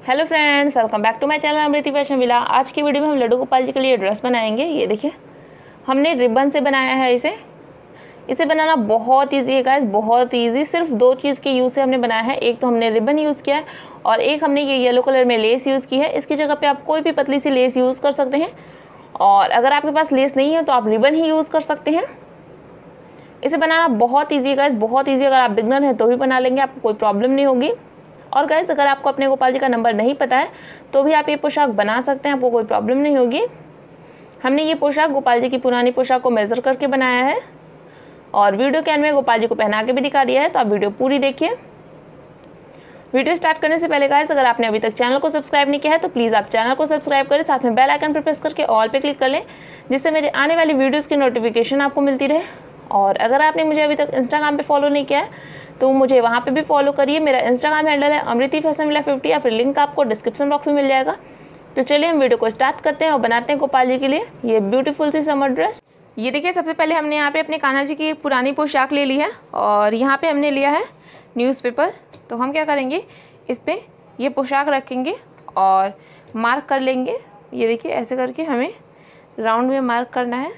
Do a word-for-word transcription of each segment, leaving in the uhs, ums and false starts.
Hello friends, welcome back to my channel Amriti Fashion Villa. आज की video में हम लड्डू गोपाल जी के लिए ड्रेस बनाएंगे। ये देखिए, हमने रिबन से बनाया है इसे इसे बनाना बहुत इजी है गाइस, बहुत इजी। सिर्फ दो चीज़ के यूज़ से हमने बनाया है। एक तो हमने रिबन यूज़ किया है और एक हमने ये येलो कलर में लेस यूज़ की है। इसकी जगह पे आप कोई भी पतली सी लेस यूज़ कर सकते हैं, और अगर आपके पास लेस नहीं है तो आप रिबन ही यूज़ कर सकते हैं। इसे बनाना बहुत ईजी है गाइस, बहुत ईजी। अगर आप बिगनर हैं तो भी बना लेंगे, आपको कोई प्रॉब्लम नहीं होगी। और गाइस, अगर आपको अपने गोपाल जी का नंबर नहीं पता है तो भी आप ये पोशाक बना सकते हैं, आपको कोई प्रॉब्लम नहीं होगी। हमने ये पोशाक गोपाल जी की पुरानी पोशाक को मेज़र करके बनाया है और वीडियो के एंड में गोपाल जी को पहना के भी दिखा दिया है, तो आप वीडियो पूरी देखिए। वीडियो स्टार्ट करने से पहले गाइस, अगर आपने अभी तक चैनल को सब्सक्राइब नहीं किया है तो प्लीज़ आप चैनल को सब्सक्राइब करें, साथ में बेल आइकन पर प्रेस करके ऑल पे क्लिक कर लें, जिससे मेरे आने वाली वीडियोज़ की नोटिफिकेशन आपको मिलती रहे। और अगर आपने मुझे अभी तक इंस्टाग्राम पे फॉलो नहीं किया है तो मुझे वहाँ पे भी फॉलो करिए। मेरा इंस्टाग्राम हैंडल है अमृति फैशन विला फिफ्टी, या फिर लिंक आपको डिस्क्रिप्शन बॉक्स में मिल जाएगा। तो चलिए हम वीडियो को स्टार्ट करते हैं और बनाते हैं गोपाल जी के लिए ये ब्यूटीफुल सी समर ड्रेस। ये देखिए, सबसे पहले हमने यहाँ पे अपने कान्हा जी की एक पुरानी पोशाक ले ली है और यहाँ पे हमने लिया है न्यूज़पेपर। तो हम क्या करेंगे, इस पर ये पोशाक रखेंगे और मार्क कर लेंगे। ये देखिए, ऐसे करके हमें राउंड में मार्क करना है।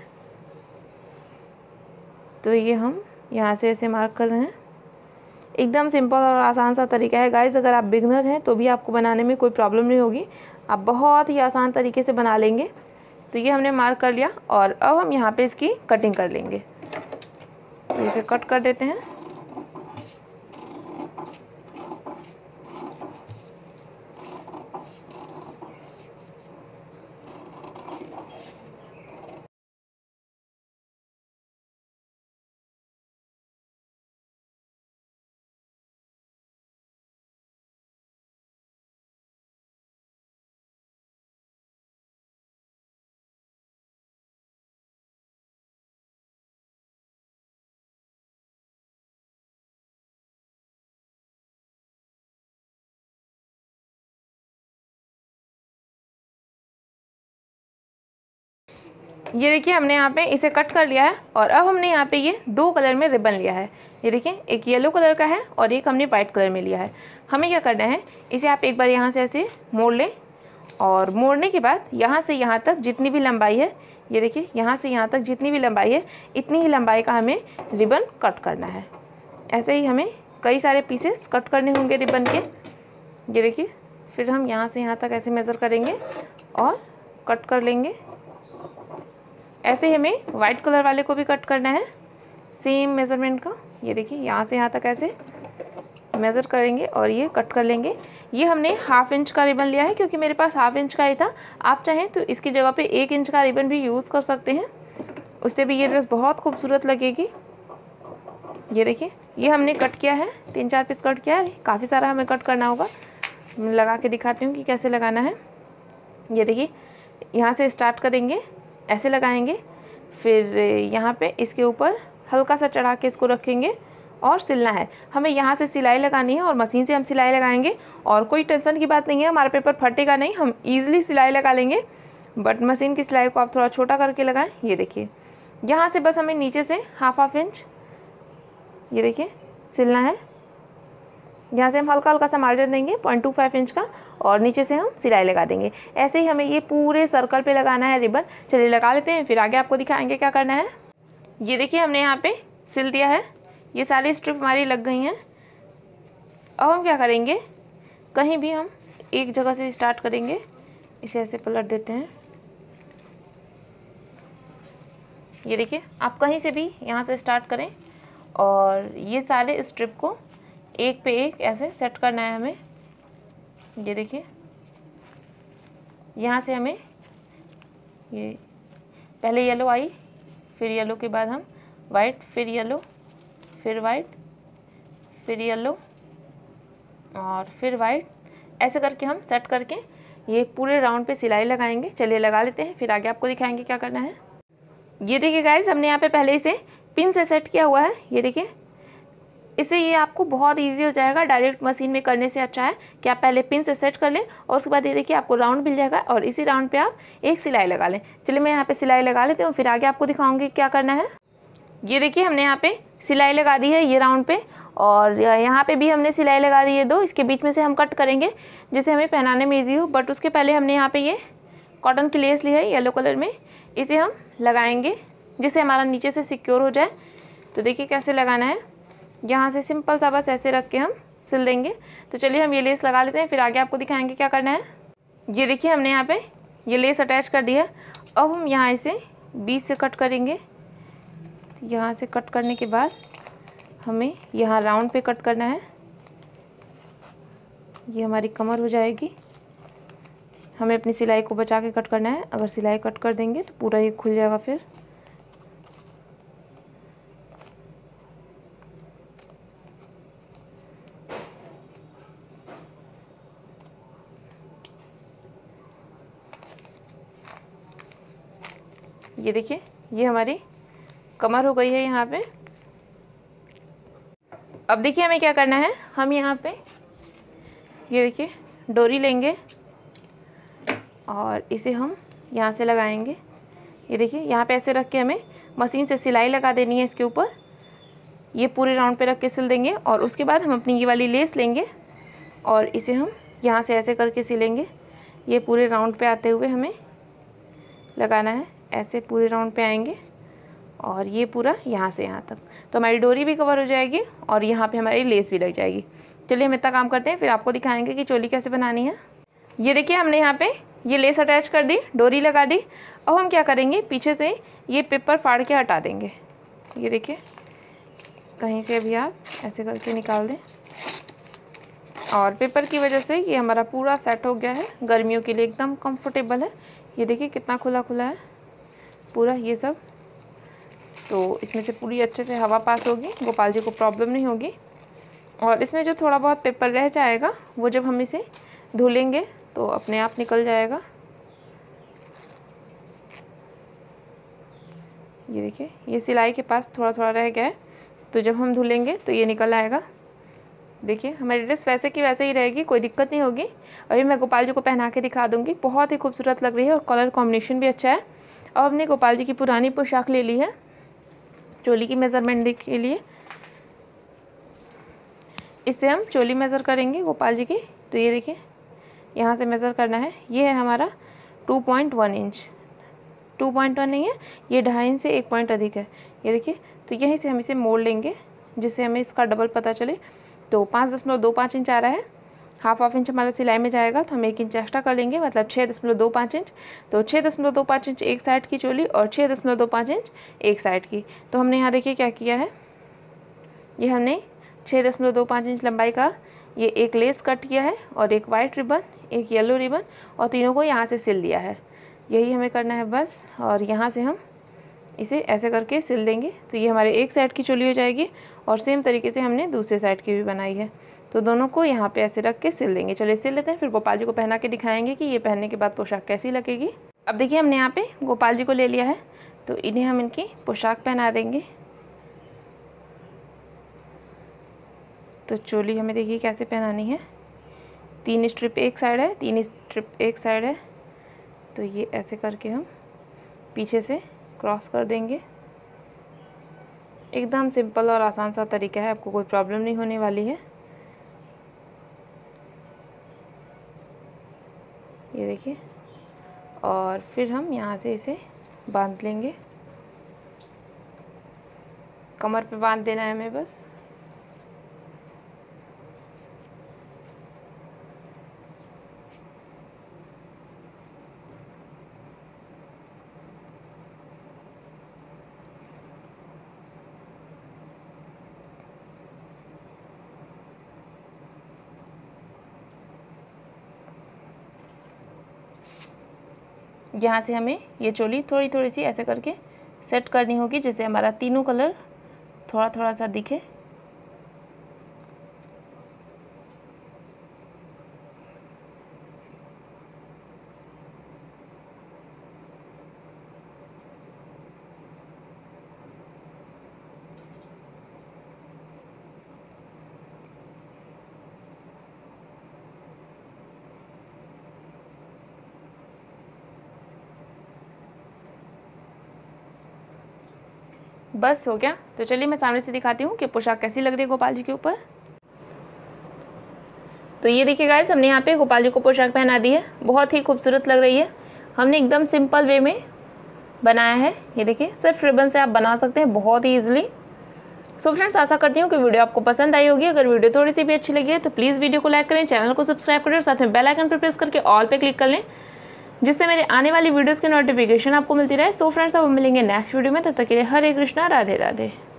तो ये हम यहाँ से ऐसे मार्क कर रहे हैं। एकदम सिंपल और आसान सा तरीका है गाइस। अगर आप बिगनर हैं तो भी आपको बनाने में कोई प्रॉब्लम नहीं होगी, आप बहुत ही आसान तरीके से बना लेंगे। तो ये हमने मार्क कर लिया और अब हम यहाँ पे इसकी कटिंग कर लेंगे। तो इसे कट कर देते हैं। ये देखिए, हमने यहाँ पे इसे कट कर लिया है और अब हमने यहाँ पे ये दो कलर में रिबन लिया है। ये देखिए, एक येलो कलर का है और एक हमने वाइट कलर में लिया है। हमें क्या करना है, इसे आप एक बार यहाँ से ऐसे मोड़ लें और मोड़ने के बाद यहाँ से यहाँ तक जितनी भी लंबाई है, ये देखिए यहाँ से यहाँ तक जितनी भी लंबाई है, इतनी ही लंबाई का हमें रिबन कट करना है। ऐसे ही हमें कई सारे पीसेस कट करने होंगे रिबन के। ये देखिए, फिर हम यहाँ से यहाँ तक ऐसे मेज़र करेंगे और कट कर लेंगे। ऐसे ही हमें वाइट कलर वाले को भी कट करना है, सेम मेज़रमेंट का। ये देखिए, यहाँ से यहाँ तक ऐसे मेज़र करेंगे और ये कट कर लेंगे। ये हमने हाफ इंच का रिबन लिया है क्योंकि मेरे पास हाफ इंच का ही था। आप चाहें तो इसकी जगह पे एक इंच का रिबन भी यूज़ कर सकते हैं, उससे भी ये ड्रेस बहुत खूबसूरत लगेगी। ये देखिए, ये हमने कट किया है, तीन चार पीस कट किया है, काफ़ी सारा हमें कट करना होगा। मैं लगा के दिखाती हूँ कि कैसे लगाना है। ये देखिए, यहाँ से स्टार्ट करेंगे, ऐसे लगाएंगे, फिर यहाँ पे इसके ऊपर हल्का सा चढ़ा के इसको रखेंगे और सिलना है। हमें यहाँ से सिलाई लगानी है और मशीन से हम सिलाई लगाएंगे और कोई टेंशन की बात नहीं है, हमारा पेपर फटेगा नहीं, हम इजीली सिलाई लगा लेंगे। बट मशीन की सिलाई को आप थोड़ा छोटा करके लगाएं। ये देखिए, यहाँ से बस हमें नीचे से हाफ हाफ इंच, ये देखिए, सिलना है। यहाँ से हम हल्का हल्का सा मार्जिन देंगे पॉइंट टू फाइव इंच का और नीचे से हम सिलाई लगा देंगे। ऐसे ही हमें ये पूरे सर्कल पे लगाना है रिबन। चलिए लगा लेते हैं, फिर आगे आपको दिखाएंगे क्या करना है। ये देखिए, हमने यहाँ पे सिल दिया है, ये सारी स्ट्रिप हमारी लग गई हैं। अब हम क्या करेंगे, कहीं भी हम एक जगह से स्टार्ट करेंगे, इसे ऐसे पलट देते हैं। ये देखिए, आप कहीं से भी यहाँ से स्टार्ट करें और ये सारे स्ट्रिप को एक पे एक ऐसे सेट करना है हमें। ये देखिए, यहाँ से हमें ये पहले येलो आई, फिर येलो के बाद हम वाइट, फिर येलो, फिर वाइट, फिर येलो और फिर वाइट, ऐसे करके हम सेट करके ये पूरे राउंड पे सिलाई लगाएंगे। चलिए लगा लेते हैं, फिर आगे आपको दिखाएंगे क्या करना है। ये देखिए गाइस, हमने यहाँ पे पहले इसे पिन से सेट किया हुआ है। ये देखिए, इससे ये आपको बहुत इजी हो जाएगा। डायरेक्ट मशीन में करने से अच्छा है कि आप पहले पिन से सेट कर लें और उसके बाद ये देखिए आपको राउंड मिल जाएगा और इसी राउंड पे आप एक सिलाई लगा लें। चलिए मैं यहाँ पे सिलाई लगा लेती हूँ, फिर आगे आपको दिखाऊंगी क्या करना है। ये देखिए, हमने यहाँ पे सिलाई लगा दी है ये राउंड पे, और यहाँ पे भी हमने सिलाई लगा दी है दो। इसके बीच में से हम कट करेंगे जिसे हमें पहनाने में ईजी हो। बट उसके पहले हमने यहाँ पे ये कॉटन की लेस ली है येलो कलर में, इसे हम लगाएंगे जिससे हमारा नीचे से सिक्योर हो जाए। तो देखिए कैसे लगाना है, यहाँ से सिंपल सा बस ऐसे रख के हम सिल देंगे। तो चलिए हम ये लेस लगा लेते हैं, फिर आगे आपको दिखाएंगे क्या करना है। ये देखिए हमने यहाँ पे ये लेस अटैच कर दी है। अब हम यहाँ इसे बीच से कट करेंगे। यहाँ से कट करने के बाद हमें यहाँ राउंड पे कट करना है। ये हमारी कमर हो जाएगी। हमें अपनी सिलाई को बचा के कट करना है, अगर सिलाई कट कर देंगे तो पूरा ये खुल जाएगा फिर। ये देखिए ये हमारी कमर हो गई है यहाँ पे। अब देखिए हमें क्या करना है, हम यहाँ पे ये देखिए डोरी लेंगे और इसे हम यहाँ से लगाएंगे। ये देखिए यहाँ पे ऐसे रख के हमें मशीन से सिलाई लगा देनी है इसके ऊपर। ये पूरे राउंड पे रख के सिल देंगे और उसके बाद हम अपनी ये वाली लेस लेंगे और इसे हम यहाँ से ऐसे करके सिलेंगे। ये पूरे राउंड पे आते हुए हमें लगाना है, ऐसे पूरे राउंड पे आएंगे और ये पूरा यहाँ से यहाँ तक। तो हमारी डोरी भी कवर हो जाएगी और यहाँ पे हमारी लेस भी लग जाएगी। चलिए हम इतना काम करते हैं, फिर आपको दिखाएंगे कि चोली कैसे बनानी है। ये देखिए हमने यहाँ पे ये लेस अटैच कर दी, डोरी लगा दी। अब हम क्या करेंगे, पीछे से ये पेपर फाड़ के हटा देंगे। ये देखिए कहीं से अभी आप ऐसे करके निकाल दें और पेपर की वजह से ये हमारा पूरा सेट हो गया है। गर्मियों के लिए एकदम कंफर्टेबल है। ये देखिए कितना खुला खुला है पूरा ये सब। तो इसमें से पूरी अच्छे से हवा पास होगी, गोपाल जी को प्रॉब्लम नहीं होगी। और इसमें जो थोड़ा बहुत पेपर रह जाएगा वो जब हम इसे धुलेंगे तो अपने आप निकल जाएगा। ये देखिए ये सिलाई के पास थोड़ा थोड़ा रह गया है, तो जब हम धुलेंगे तो ये निकल आएगा। देखिए हमारी ड्रेस वैसे की वैसे ही रहेगी, कोई दिक्कत नहीं होगी। अभी मैं गोपाल जी को पहना के दिखा दूँगी, बहुत ही खूबसूरत लग रही है और कलर कॉम्बिनेशन भी अच्छा है। अब हमने गोपाल जी की पुरानी पोशाक ले ली है चोली की मेज़रमेंट के लिए। इससे हम चोली मेज़र करेंगे गोपाल जी की। तो ये देखिए यहाँ से मेज़र करना है। ये है हमारा two point one inch, two point one नहीं है, ये ढाई इंच से एक पॉइंट अधिक है। ये देखिए तो यहीं से हम इसे मोड़ लेंगे जिससे हमें इसका डबल पता चले। तो पाँच दशमलव दो पाँच इंच आ रहा है, हाफ हाफ इंच हमारा सिलाई में जाएगा, तो हम एक इंच एक्स्ट्रा कर लेंगे, मतलब छः दशमलव दो पाँच इंच। तो छः दशमलव दो पाँच इंच एक साइड की चोली और छः दशमलव दो पाँच इंच एक साइड की। तो हमने यहाँ देखिए क्या किया है, ये हमने छः दशमलव दो पाँच इंच लंबाई का ये एक लेस कट किया है और एक वाइट रिबन, एक येलो रिबन, और तीनों को यहाँ से सिल दिया है। यही हमें करना है बस। और यहाँ से हम इसे ऐसे करके सिल देंगे तो ये हमारे एक साइड की चोली हो जाएगी। और सेम तरीके से हमने दूसरे साइड की भी बनाई है, तो दोनों को यहाँ पे ऐसे रख के सिल देंगे। चलिए सिल लेते हैं, फिर गोपाल जी को पहना के दिखाएंगे कि ये पहनने के बाद पोशाक कैसी लगेगी। अब देखिए हमने यहाँ पे गोपाल जी को ले लिया है, तो इन्हें हम इनकी पोशाक पहना देंगे। तो चोली हमें देखिए कैसे पहनानी है, तीन स्ट्रिप एक साइड है, तीन स्ट्रिप एक साइड है। तो ये ऐसे करके हम पीछे से क्रॉस कर देंगे। एकदम सिंपल और आसान सा तरीका है, आपको कोई प्रॉब्लम नहीं होने वाली है। ये देखिए, और फिर हम यहाँ से इसे बांध लेंगे। कमर पे बांध देना है हमें बस। यहाँ से हमें ये चोली थोड़ी थोड़ी सी ऐसे करके सेट करनी होगी जिससे हमारा तीनों कलर थोड़ा थोड़ा सा दिखे। बस हो गया। तो चलिए मैं सामने से दिखाती हूँ कि पोशाक कैसी लग रही है गोपाल जी के ऊपर। तो ये देखिए गाइस, हमने यहाँ पे गोपाल जी को पोशाक पहना दी है, बहुत ही खूबसूरत लग रही है। हमने एकदम सिंपल वे में बनाया है। ये देखिए, सिर्फ रिबन से आप बना सकते हैं बहुत ही ईजिली। सो फ्रेंड्स, आशा करती हूँ कि वीडियो आपको पसंद आई होगी। अगर वीडियो थोड़ी सी भी अच्छी लगी है तो प्लीज़ वीडियो को लाइक करें, चैनल को सब्सक्राइब करें और साथ में बेल आइकन पर प्रेस करके ऑल पे क्लिक कर लें, जिससे मेरे आने वाली वीडियोज़ की नोटिफिकेशन आपको मिलती रहे। सो फ्रेंड्स, अब हम मिलेंगे नेक्स्ट वीडियो में, तब तक के लिए हरे कृष्णा, राधे राधे।